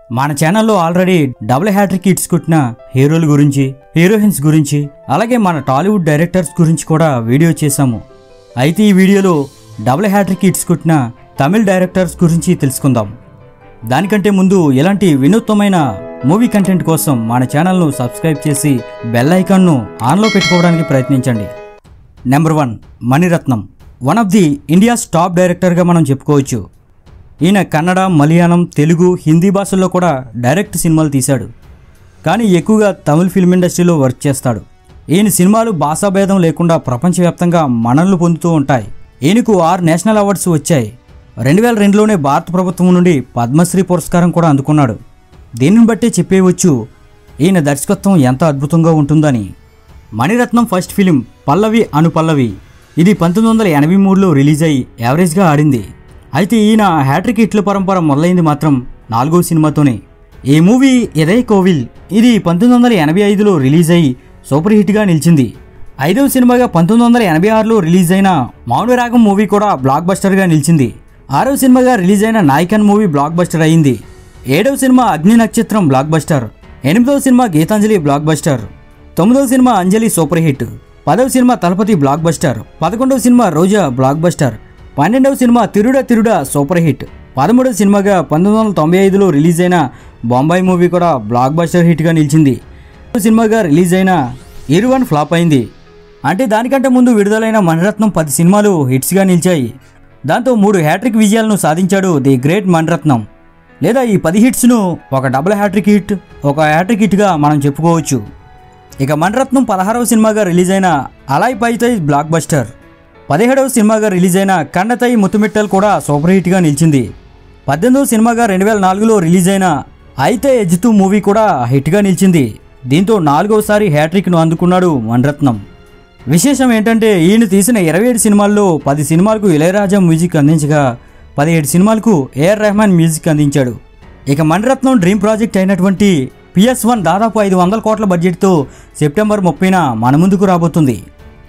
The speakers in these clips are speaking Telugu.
మన ఛానల్లో ఆల్రెడీ డబుల్ హ్యాట్రిక్ హిట్స్ కొట్టిన హీరోల గురించి, హీరోయిన్స్ గురించి, అలాగే మన టాలీవుడ్ డైరెక్టర్స్ గురించి కూడా వీడియో చేశాము. అయితే ఈ వీడియోలో డబుల్ హ్యాట్రిక్ హిట్స్ కొట్టిన తమిళ డైరెక్టర్స్ గురించి తెలుసుకుందాం. దానికంటే ముందు ఇలాంటి వినూత్నమైన మూవీ కంటెంట్ కోసం మన ఛానల్ను సబ్స్క్రైబ్ చేసి బెల్ ఐకాన్ను ఆన్లో పెట్టుకోవడానికి ప్రయత్నించండి. Number 1 Mani Ratnam. One of the India's top డైరెక్టర్గా మనం చెప్పుకోవచ్చు. ఈయన కన్నడ, మలయాళం, తెలుగు, హిందీ భాషల్లో కూడా డైరెక్ట్ సినిమాలు తీశాడు. కానీ ఎక్కువగా తమిళ ఫిల్మ్ ఇండస్ట్రీలో వర్క్ చేస్తాడు. ఈయన సినిమాలు భాషాభేదం లేకుండా ప్రపంచవ్యాప్తంగా మన్ననలు పొందుతూ ఉంటాయి. ఈయనకు 6 నేషనల్ అవార్డ్స్ వచ్చాయి. 2002లోనే భారత ప్రభుత్వం నుండి పద్మశ్రీ పురస్కారం కూడా అందుకున్నాడు. దీనిని బట్టే చెప్పేయవచ్చు ఈయన దర్శకత్వం ఎంత అద్భుతంగా ఉంటుందని. Mani Ratnam first film Pallavi Anupallavi. ఇది 1983లో రిలీజ్ అయ్యి యావరేజ్గా ఆడింది. అయితే ఈయన హ్యాట్రిక్ హిట్ల పరంపర మొదలైంది మాత్రం 4వ సినిమాతోనే. ఈ మూవీ ఎదై కోవిల్. ఇది 1985లో రిలీజ్ అయ్యి సూపర్ హిట్గా నిలిచింది. 5వ సినిమాగా 1986లో రిలీజ్ అయిన మౌనరాగం మూవీ కూడా బ్లాక్ బస్టర్గా నిలిచింది. 6వ సినిమాగా రిలీజ్ అయిన నాయకన్ మూవీ బ్లాక్ బస్టర్ అయింది. 7వ సినిమా అగ్ని నక్షత్రం బ్లాక్ బస్టర్. 8వ సినిమా గీతాంజలి బ్లాక్ బస్టర్. 9వ సినిమా అంజలి సూపర్ హిట్. 10వ సినిమా తలపతి బ్లాక్ బస్టర్. 11వ సినిమా రోజా బ్లాక్ బస్టర్. 12వ సినిమా తిరుడా తిరుడా సూపర్ హిట్. 13వ సినిమాగా 1995లో రిలీజ్ అయిన బొంబాయి మూవీ కూడా బ్లాక్ బస్టర్ హిట్గా నిలిచింది. 13వ సినిమాగా రిలీజ్ అయిన ఇరువన్ ఫ్లాప్ అయింది. అంటే దానికంటే ముందు విడుదలైన మణిరత్నం 10 సినిమాలు హిట్స్గా నిలిచాయి. దాంతో 3 హ్యాట్రిక్ విజయాలను సాధించాడు ది గ్రేట్ మణిరత్నం. లేదా ఈ 10 హిట్స్ను ఒక డబుల్ హ్యాట్రిక్ హిట్, ఒక హ్యాట్రిక్ హిట్గా మనం చెప్పుకోవచ్చు. ఇక మణిరత్నం 16వ సినిమాగా రిలీజ్ అయిన అలాయ్ పైతై బ్లాక్ బస్టర్. 17వ సినిమాగా రిలీజ్ అయిన కండతై ముత్తుమిట్టల్ కూడా సూపర్ హిట్గా నిలిచింది. 18వ సినిమాగా 2004లో రిలీజ్ అయిన అయితే ఎజ్తు మూవీ కూడా హిట్గా నిలిచింది. దీంతో 4వసారి హ్యాట్రిక్ను అందుకున్నాడు మణిరత్నం. విశేషం ఏంటంటే ఈయన తీసిన 27 సినిమాల్లో 10 సినిమాలకు ఇళయరాజా మ్యూజిక్ అందించగా 17 సినిమాలకు ఏఆర్ రెహమాన్ మ్యూజిక్ అందించాడు. ఇక మణిరత్నం డ్రీమ్ ప్రాజెక్ట్ అయినటువంటి PS1 దాదాపు 500 కోట్ల బడ్జెట్తో సెప్టెంబర్ 30న మన ముందుకు రాబోతుంది.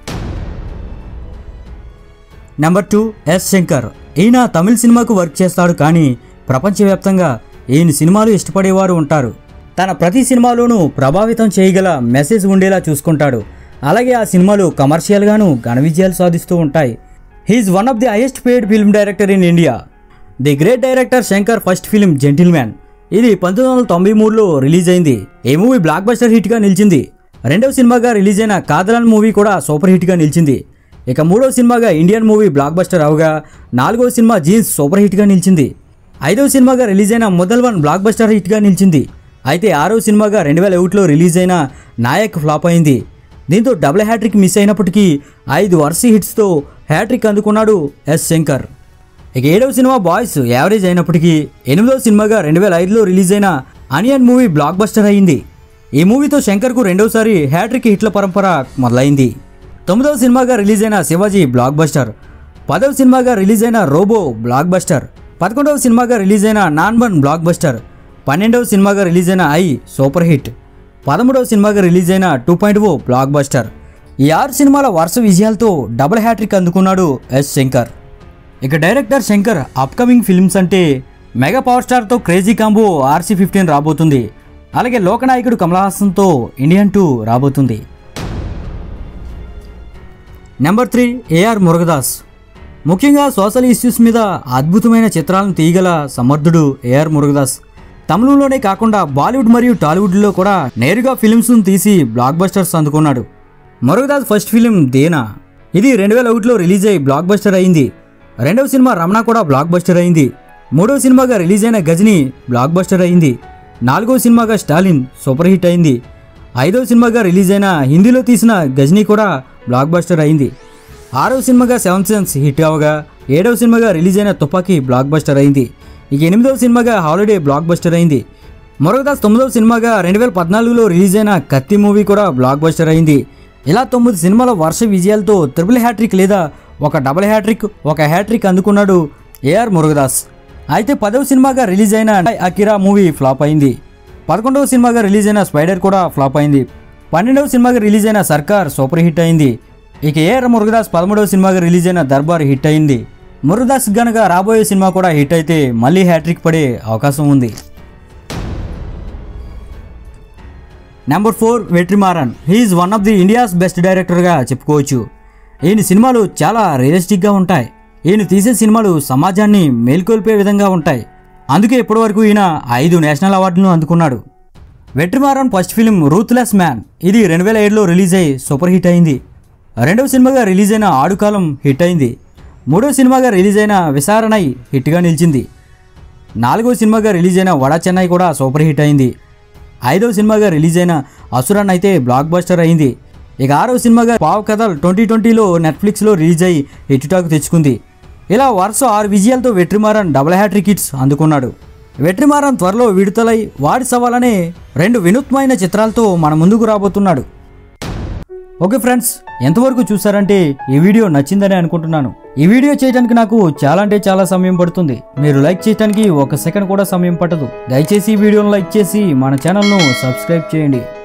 Number 2 S Shankar. ఈయన తమిళ సినిమాకు వర్క్ చేస్తాడు, కానీ ప్రపంచవ్యాప్తంగా ఈయన సినిమాలు ఇష్టపడేవారు ఉంటారు. తన ప్రతి సినిమాలోనూ ప్రభావితం చేయగల మెసేజ్ ఉండేలా చూసుకుంటాడు. అలాగే ఆ సినిమాలు కమర్షియల్గాను ఘన విజయాలు సాధిస్తూ ఉంటాయి. He is one of the highest paid film director in India. The great director Shankar first film gentleman. ఇది 1993లో రిలీజ్ అయింది. ఈ మూవీ బ్లాక్ బస్టర్ హిట్గా నిలిచింది. 2వ సినిమాగా రిలీజ్ అయిన కాదలన్ మూవీ కూడా సూపర్ హిట్గా నిలిచింది. ఇక 3వ సినిమాగా ఇండియన్ మూవీ బ్లాక్ బస్టర్ అవగా 4వ సినిమా జీన్స్ సూపర్ హిట్గా నిలిచింది. 5వ సినిమాగా రిలీజ్ అయిన మొదల్వన్ బ్లాక్ బస్టర్ హిట్గా నిలిచింది. అయితే 6వ సినిమాగా 2001లో రిలీజ్ అయిన నాయక్ ఫ్లాప్ అయింది. దీంతో డబుల్ హ్యాట్రిక్ మిస్ అయినప్పటికీ 5 వరుస హిట్స్తో హ్యాట్రిక్ అందుకున్నాడు ఎస్ శంకర్. ఇక 7వ సినిమా బాయ్స్ యావరేజ్ అయినప్పటికీ 8వ సినిమాగా 2005లో రిలీజ్ అయిన అనియన్ మూవీ బ్లాక్ బస్టర్ అయింది. ఈ మూవీతో శంకర్కు 2వసారి హ్యాట్రిక్ హిట్ల పరంపర మొదలైంది. 9వ సినిమాగా రిలీజ్ అయిన శివాజీ బ్లాక్ బస్టర్. 10వ సినిమాగా రిలీజ్ అయిన రోబో బ్లాక్ బస్టర్. 11వ సినిమాగా రిలీజ్ అయిన నాన్బన్ బ్లాక్ బస్టర్. 12వ సినిమాగా రిలీజ్ అయిన ఐ సూపర్ హిట్. 13వ సినిమాగా రిలీజ్ అయిన 2.0 బ్లాక్ బస్టర్. ఈ 6 సినిమాల వరుస విజయాలతో డబుల్ హ్యాట్రిక్ అందుకున్నాడు ఎస్ శంకర్. ఇక డైరెక్టర్ శంకర్ అప్కమింగ్ ఫిల్మ్స్ అంటే మెగా పవర్ స్టార్తో క్రేజీ కాంబో RC-15 రాబోతుంది. అలాగే లోకనాయకుడు కమల్ హాసన్తో ఇండియన్ 2 రాబోతుంది. Number 3 AR Murugadoss. ముఖ్యంగా సోషల్ ఇష్యూస్ మీద అద్భుతమైన చిత్రాలను తీయగల సమర్థుడు ఏఆర్ మురుగదాస్. తమిళంలోనే కాకుండా బాలీవుడ్ మరియు టాలీవుడ్లో కూడా నేరుగా ఫిలిమ్స్ను తీసి బ్లాక్ బస్టర్స్ అందుకున్నాడు. Murugadoss first film Dheena. ఇది 2001లో రిలీజ్ అయ్యి బ్లాక్ బస్టర్ అయింది. 2వ సినిమా రమణ కూడా బ్లాక్ బస్టర్ అయింది. 3వ సినిమాగా రిలీజ్ అయిన గజనీ బ్లాక్ బస్టర్ అయింది. 4వ సినిమాగా స్టాలిన్ సూపర్ హిట్ అయింది. 5వ సినిమాగా రిలీజ్ అయిన హిందీలో తీసిన గజనీ కూడా బ్లాక్ బస్టర్ అయింది. 6వ సినిమాగా 7 సెన్స్ హిట్ అవగా 7వ సినిమాగా రిలీజ్ అయిన తుపాకీ బ్లాక్ బస్టర్ అయింది. ఇక 8వ సినిమాగా హాలిడే బ్లాక్ బస్టర్ అయింది. మురుగదాస్ 9వ సినిమాగా 2014లో రిలీజ్ అయిన కత్తి మూవీ కూడా బ్లాక్ బస్టర్ అయింది. ఇలా 9 సినిమాల వరుస విజయాలతో ట్రిపుల్ హ్యాట్రిక్ లేదా ఒక డబుల్ హ్యాట్రిక్, ఒక హ్యాట్రిక్ అందుకున్నాడు ఏఆర్ మురుగదాస్. అయితే 10వ సినిమాగా రిలీజ్ అయిన అకిరా మూవీ ఫ్లాప్ అయింది. 11వ సినిమాగా రిలీజ్ అయిన స్పైడర్ కూడా ఫ్లాప్ అయింది. 12వ సినిమాగా రిలీజ్ అయిన సర్కార్ సూపర్ హిట్ అయింది. ఇక ఏఆర్ మురుగదాస్ 13వ సినిమాగా రిలీజ్ అయిన దర్బార్ హిట్ అయింది. మురుగదాస్ గనక రాబోయే సినిమా కూడా హిట్ అయితే మళ్ళీ హ్యాట్రిక్ పడే అవకాశం ఉంది. Number 4 Vetrimaaran. He is one of the India's best డైరెక్టర్గా చెప్పుకోవచ్చు. ఈయన సినిమాలు చాలా రియలిస్టిక్గా ఉంటాయి. ఈయన తీసే సినిమాలు సమాజాన్ని మేల్కొల్పే విధంగా ఉంటాయి. అందుకే ఇప్పటివరకు ఈయన 5 నేషనల్ అవార్డులను అందుకున్నాడు. Vetrimaaran first film ruthless man. ఇది 2007లో రిలీజ్ అయ్యి సూపర్ హిట్ అయింది. రెండవ సినిమాగా రిలీజ్ అయిన ఆడుకాలం హిట్ అయింది. మూడవ సినిమాగా రిలీజ్ అయిన విసారణై హిట్గా నిలిచింది. నాలుగవ సినిమాగా రిలీజ్ అయిన వడా చెన్నై కూడా సూపర్ హిట్ అయింది. ఐదవ సినిమాగా రిలీజ్ అయిన అసురన్ అయితే బ్లాక్ బస్టర్ అయింది. ఇక ఆరవ సినిమాగా పావ్ కథల్ 2020లో నెట్ఫ్లిక్స్లో రిలీజ్ అయ్యి హిట్ టాక్ తెచ్చుకుంది. ఇలా వరుస 6 విజయాలతో వెట్రిమారన్ డబుల్ హ్యాట్రిక్ హిట్స్ అందుకున్నాడు. వెట్రిమారన్ త్వరలో విడుదలై వాడి సవాలనే 2 వినూత్నమైన చిత్రాలతో మన ముందుకు రాబోతున్నాడు. ఓకే ఫ్రెండ్స్, ఎంతవరకు చూసారంటే ఈ వీడియో నచ్చిందని అనుకుంటున్నాను. ఈ వీడియో చేయడానికి నాకు చాలా అంటే చాలా సమయం పడుతుంది. మీరు లైక్ చేయడానికి 1 సెకండ్ కూడా సమయం పట్టదు. దయచేసి ఈ వీడియోను లైక్ చేసి మన ఛానల్ను సబ్స్క్రైబ్ చేయండి.